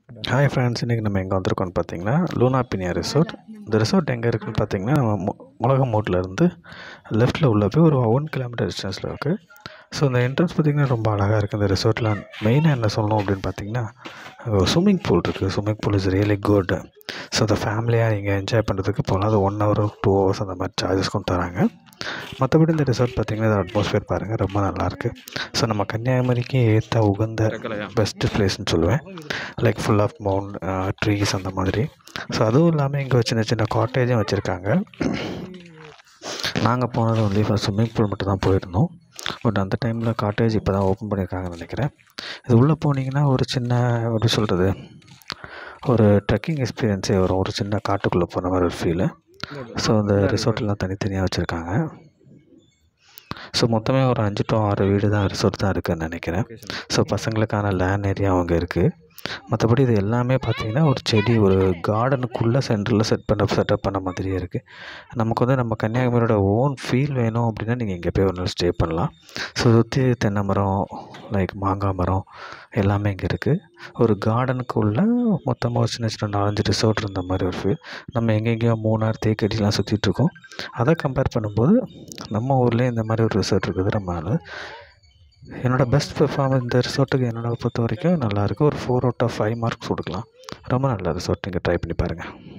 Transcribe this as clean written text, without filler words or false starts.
Hi friends, இன்றைக்கி நம்ம எங்கே வந்திருக்கோம்னு பார்த்தீங்கன்னா லூனாபினியா ரிசார்ட். இந்த ரிசார்ட் எங்கே இருக்குதுன்னு பார்த்தீங்கன்னா நம்ம முலகமூட்லேருந்து லெஃப்ட்டில் உள்ள போய் ஒரு 1 கிலோமீட்டர் டிஸ்டன்ஸில் இருக்குது. ஸோ இந்த என்ட்ரன்ஸ் பார்த்திங்கன்னா ரொம்ப அழகாக இருக்குது. இந்த ரிசார்ட்டில் மெயினாக என்ன சொல்லணும் அப்படின்னு பார்த்தீங்கன்னா, அங்கே ஒரு ஸ்விம்மிங் பூல் இருக்குது. Swimming pool is really good. So அந்த ஃபேமிலியாக நீங்கள் என்ஜாய் பண்ணுறதுக்கு போகலாம். அது 1 hour 2 hours அந்த மாதிரி சார்ஜஸ்க்கும் தராங்க. மற்றபடி இந்த ரிசார்ட் பார்த்திங்கன்னா இந்த அட்மாஸ்ஃபியர் பாருங்கள், ரொம்ப நல்லாயிருக்கு. ஸோ நம்ம கன்னியாகுமரிக்கு ஏற்ற உகந்த பெஸ்ட்டு பிளேஸ்ன்னு சொல்லுவேன். லைக் ஃபுல் ஆஃப் ட்ரீஸ் அந்த மாதிரி. ஸோ அதுவும் இல்லாமல் இங்கே சின்ன சின்ன காட்டேஜும் வச்சுருக்காங்க. நாங்கள் போனது ஒன்லி ஃபார் ஸ்விம்மிங் பூல் மட்டும் தான் போயிருந்தோம். பட் அந்த டைமில் காட்டேஜ் இப்போ தான் ஓப்பன் பண்ணியிருக்காங்கன்னு நினைக்கிறேன். இது உள்ளே போனீங்கன்னா ஒரு சின்ன எப்படி சொல்கிறது, ஒரு ட்ரெக்கிங் எக்ஸ்பீரியன்ஸே வரும். ஒரு சின்ன காட்டுக்குள்ளே போன மாதிரி ஒரு ஃபீலு. ஸோ இந்த ரிசார்ட்லாம் தனித்தனியாக வச்சுருக்காங்க. ஸோ மொத்தமே ஒரு 5 to 6 வீடு தான் ரிசார்ட் தான் இருக்குதுன்னு நினைக்கிறேன். ஸோ பசங்களுக்கான லேண்ட் ஏரியா அவங்க இருக்குது. மற்றபடி இது எல்லாமே பார்த்திங்கன்னா ஒரு செடி, ஒரு கார்டனுக்குள்ளே சென்டரில் செட்டப் பண்ண மாதிரியே இருக்குது. நமக்கு வந்து நம்ம கன்னியாகுமரியோட ஓன் ஃபீல் வேணும் அப்படின்னா நீங்கள் இங்கே போய் ஒரு நாள் ஸ்டே பண்ணலாம். ஸோ சுற்றி தென்னை மரம், லைக் மாங்காய் மரம் எல்லாமே இங்கே இருக்குது. ஒரு கார்டனுக்குள்ளே மொத்தமாக ஒரு சின்ன சின்ன 4-5 ரிசார்ட் இருந்த மாதிரி ஒரு ஃபீல். நம்ம எங்கெங்கேயோ மூணார் தேக்கடிலாம் சுற்றிட்டுருக்கோம். அதை கம்பேர் பண்ணும்போது நம்ம ஊர்லேயே இந்த மாதிரி ஒரு ரிசார்ட் இருக்குது ரொம்ப நல்லது. என்னோடய பெஸ்ட் பெர்ஃபார்மன்ஸ் இந்த ரிசார்ட்டுக்கு என்னோட பொறுத்த வரைக்கும் நல்லாயிருக்கு. ஒரு 4 out of 5 மார்க்ஸ் கொடுக்கலாம். ரொம்ப நல்ல ரிசார்ட், நீங்கள் ட்ரை பண்ணி பாருங்கள்.